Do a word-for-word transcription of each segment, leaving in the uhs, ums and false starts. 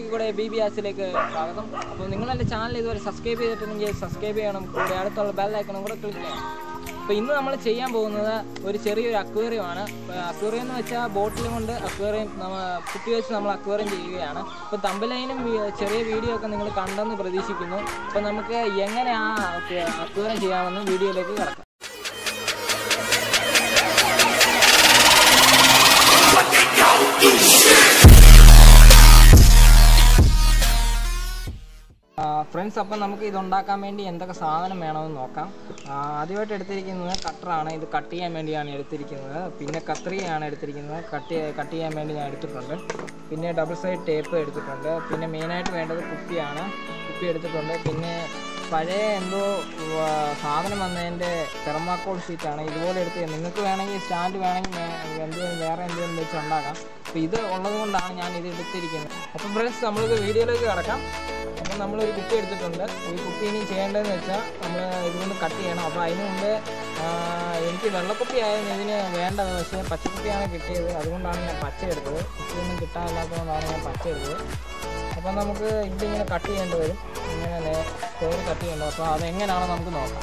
ഒരിക്കൽ കൂടെ B B ആസിലേക്ക് സ്വാഗതം. അപ്പോൾ നിങ്ങളെൻ്റെ ചാനൽ ഇതുവരെ സബ്സ്ക്രൈബ് ചെയ്തിട്ടുണ്ടെങ്കിൽ സബ്സ്ക്രൈബ് ചെയ്യണം, കൂടെ അടുത്തുള്ള ബെൽ ഐക്കണും കൂടെ ക്ലിക്ക് ചെയ്യണം. അപ്പോൾ ഇന്ന് നമ്മൾ ചെയ്യാൻ പോകുന്നത് ഒരു ചെറിയൊരു അക്വേറിയം ആണ്. അക്വേറിയം എന്ന് വെച്ചാൽ ബോട്ടിൽ കൊണ്ട് അക്വേറിയം കുത്തി വെച്ച് നമ്മൾ അക്വേറിയം ചെയ്യുകയാണ്. അപ്പോൾ തമ്പലൈനും ചെറിയ വീഡിയോ ഒക്കെ നിങ്ങൾ കണ്ടെന്ന് പ്രതീക്ഷിക്കുന്നു. അപ്പോൾ നമുക്ക് എങ്ങനെ ആ അക്വേറിയം ചെയ്യാമെന്ന് വീഡിയോയിലേക്ക് കിടക്കാം. ഫ്രണ്ട്സ്, അപ്പം നമുക്ക് ഇതുണ്ടാക്കാൻ വേണ്ടി എന്തൊക്കെ സാധനം വേണമെന്ന് നോക്കാം. ആദ്യമായിട്ട് എടുത്തിരിക്കുന്നത് കട്ടറാണ്. ഇത് കട്ട് ചെയ്യാൻ വേണ്ടിയാണ് എടുത്തിരിക്കുന്നത്. പിന്നെ കത്രികയാണ് എടുത്തിരിക്കുന്നത്, കട്ട് കട്ട് ചെയ്യാൻ വേണ്ടി ഞാൻ എടുത്തിട്ടുണ്ട്. പിന്നെ ഡബിൾ സൈഡ് ടേപ്പ് എടുത്തിട്ടുണ്ട്. പിന്നെ മെയിനായിട്ട് വേണ്ടത് കുപ്പിയാണ്, കുപ്പി എടുത്തിട്ടുണ്ട്. പിന്നെ പഴയ എന്തോ സാധനം വന്നതിൻ്റെ തെർമാക്കോൾ ഷീറ്റാണ്. ഇതുപോലെ എടുത്ത് നിങ്ങൾക്ക് വേണമെങ്കിൽ സ്റ്റാൻഡ് വേണമെങ്കിൽ എന്തെങ്കിലും വേറെ എന്തെങ്കിലും വെച്ച് ഉണ്ടാക്കാം. അപ്പോൾ ഇത് ഉള്ളത് കൊണ്ടാണ് ഞാൻ ഇത് എടുത്തിരിക്കുന്നത്. അപ്പോൾ ഫ്രണ്ട്സ്, നമ്മൾക്ക് വീഡിയോയിലേക്ക് കിടക്കാം. അപ്പോൾ നമ്മളൊരു കുപ്പി എടുത്തിട്ടുണ്ട്. ഈ കുപ്പി ഇനി ചെയ്യേണ്ടതെന്ന് വെച്ചാൽ നമ്മൾ ഇതുകൊണ്ട് കട്ട് ചെയ്യണം. അപ്പോൾ അതിന് മുമ്പ് എനിക്ക് വെള്ളക്കുപ്പി ആയിരുന്നു ഇതിന് വേണ്ടത്, പക്ഷേ പച്ചക്കുപ്പിയാണ് കിട്ടിയത്. അതുകൊണ്ടാണ് ഞാൻ പച്ച എടുത്തത്. കുപ്പിയൊന്നും കിട്ടാനില്ലാത്തതുകൊണ്ടാണ് ഞാൻ പച്ച എടുത്തത്. അപ്പോൾ നമുക്ക് ഇതിങ്ങനെ കട്ട് ചെയ്യേണ്ടി വരും, ഇങ്ങനെ സ്ക്വയർ കട്ട് ചെയ്യേണ്ടത്. അപ്പോൾ അതെങ്ങനെയാണോ നമുക്ക് നോക്കാം.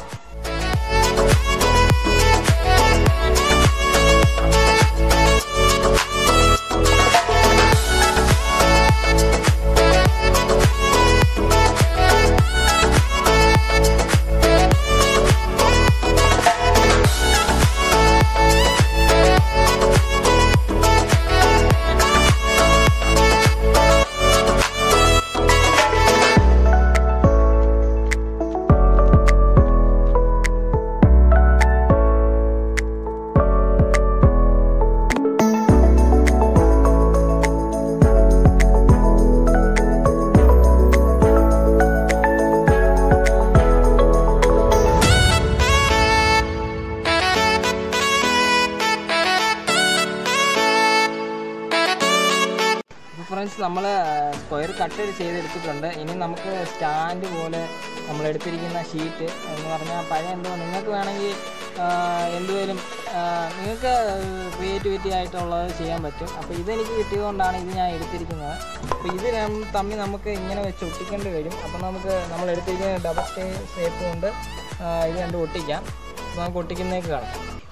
ഫ്രണ്ട്സ്, നമ്മൾ സ്ക്വയർ കട്ട് ചെയ്തെടുത്തിട്ടുണ്ട്. ഇനി നമുക്ക് സ്റ്റാൻഡ് പോലെ നമ്മൾ എടുത്തിരിക്കുന്ന ഷീറ്റ് എന്ന് പറഞ്ഞാൽ പഴയ എന്തോ നിങ്ങൾക്ക് വേണമെങ്കിൽ എന്തുവേലും നിങ്ങൾക്ക് ക്രിയേറ്റിവിറ്റി ആയിട്ടുള്ളത് ചെയ്യാൻ പറ്റും. അപ്പോൾ ഇതെനിക്ക് കിട്ടിയതുകൊണ്ടാണ് ഇത് ഞാൻ എടുത്തിരിക്കുന്നത്. അപ്പോൾ ഇത് തമ്മിൽ നമുക്ക് ഇങ്ങനെ വെച്ച് ഒട്ടിക്കേണ്ടി വരും. അപ്പോൾ നമുക്ക് നമ്മൾ എടുത്തിരിക്കുന്ന ഡബിൾ ഷേപ്പ് കൊണ്ട് ഇത് രണ്ട് ഒട്ടിക്കാം. അപ്പോൾ നമുക്ക് ഒട്ടിക്കുന്നേക്ക് കാണാം.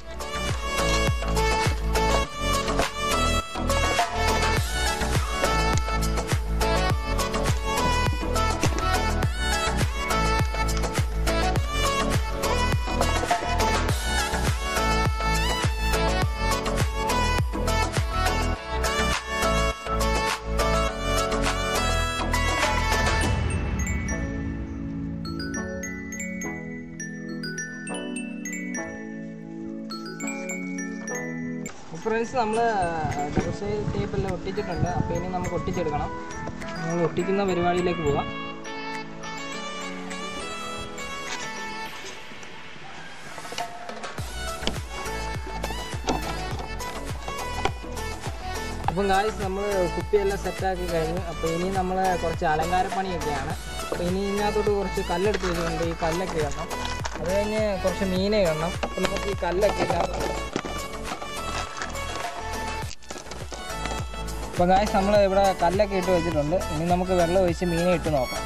ഫ്രണ്ട്സ്, നമ്മൾ ഡബിൾ സൈഡ് ടേപ്പെല്ലാം ഒട്ടിച്ചിട്ടുണ്ട്. അപ്പോൾ ഇനി നമുക്ക് ഒട്ടിച്ചെടുക്കണം. നമ്മൾ ഒട്ടിക്കുന്ന പരിപാടിയിലേക്ക് പോവാം. അപ്പം ഗായ്സ്, നമ്മൾ കുപ്പിയെല്ലാം സെറ്റാക്കി കഴിഞ്ഞു. അപ്പോൾ ഇനി നമ്മൾ കുറച്ച് അലങ്കാരപ്പണിയൊക്കെയാണ്. അപ്പോൾ ഇനി ഇതിനകത്തോട്ട് കുറച്ച് കല്ലെടുത്ത് വെച്ചിട്ടുണ്ട്. ഈ കല്ലൊക്കെ ഇടണം. അത് കഴിഞ്ഞ് കുറച്ച് മീനെ ഇടണം. അപ്പോൾ നമുക്ക് ഈ കല്ലൊക്കെ ഇടാം. അപ്പോൾ ഗായ്സ്, നമ്മൾ ഇവിടെ കല്ലൊക്കെ ഇട്ട് വെച്ചിട്ടുണ്ട്. ഇനി നമുക്ക് വെള്ളം ഒഴിച്ച് മീനെ ഇട്ട് നോക്കാം.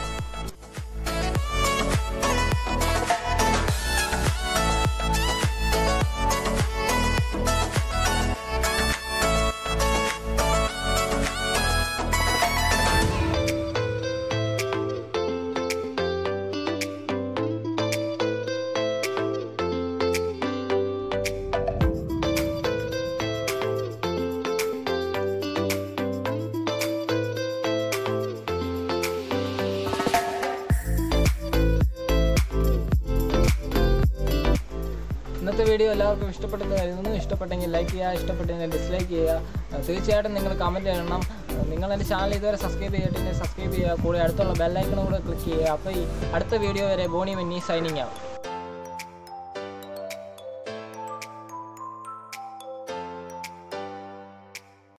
ഇന്നത്തെ വീഡിയോ എല്ലാവർക്കും ഇഷ്ടപ്പെട്ടെന്ന് കരുതുന്നു. ഇഷ്ടപ്പെട്ടെങ്കിൽ ലൈക്ക് ചെയ്യുക, ഇഷ്ടപ്പെട്ടെങ്കിൽ ഡിസ്ലൈക്ക് ചെയ്യുക. തീർച്ചയായിട്ടും നിങ്ങൾ കമൻറ്റ് ചെയ്യണം. നിങ്ങൾ എൻ്റെ ചാനൽ ഇതുവരെ സബ്സ്ക്രൈബ് ചെയ്തിട്ടുണ്ടെങ്കിൽ സബ്സ്ക്രൈബ് ചെയ്യുക, കൂടെ അടുത്തുള്ള ബെൽ ഐക്കണും കൂടെ ക്ലിക്ക് ചെയ്യുക. അപ്പോൾ ഈ അടുത്ത വീഡിയോ വരെ ബോണി മിന്നി സൈനിങ് ആവും.